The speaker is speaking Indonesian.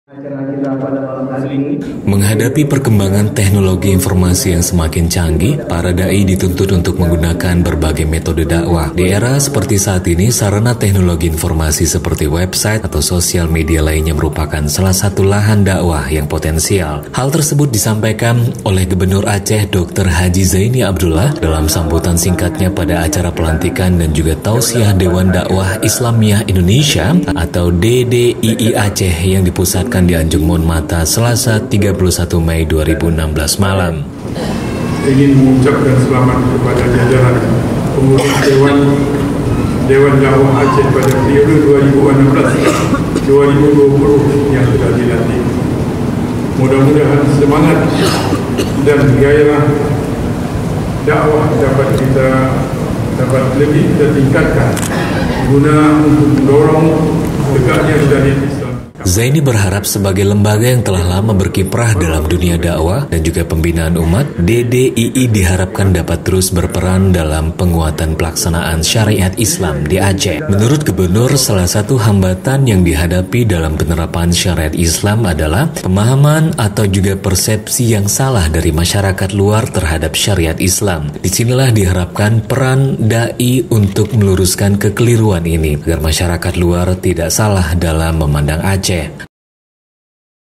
Menghadapi perkembangan teknologi informasi yang semakin canggih, para dai dituntut untuk menggunakan berbagai metode dakwah. Di era seperti saat ini, sarana teknologi informasi seperti website atau sosial media lainnya merupakan salah satu lahan dakwah yang potensial. Hal tersebut disampaikan oleh Gubernur Aceh Dr. Haji Zaini Abdullah dalam sambutan singkatnya pada acara pelantikan dan juga tausiah Dewan Dakwah Islamiyah Indonesia atau DDII Aceh yang dipusatkan di Anjung Monmata Selasa 31 Mei 2016 malam. Ingin mengucapkan selamat kepada jajaran pengurus Dewan Dakwah Aceh pada periode 2016-2020 yang sudah dilantik. Mudah-mudahan semangat dan gairah dakwah dapat lebih kita tingkatkan guna untuk mendorong tegaknya syariat Islam. Zaini berharap sebagai lembaga yang telah lama berkiprah dalam dunia dakwah dan juga pembinaan umat, DDII diharapkan dapat terus berperan dalam penguatan pelaksanaan syariat Islam di Aceh. Menurut Gubernur, salah satu hambatan yang dihadapi dalam penerapan syariat Islam adalah pemahaman atau juga persepsi yang salah dari masyarakat luar terhadap syariat Islam. Disinilah diharapkan peran dai untuk meluruskan kekeliruan ini agar masyarakat luar tidak salah dalam memandang Aceh.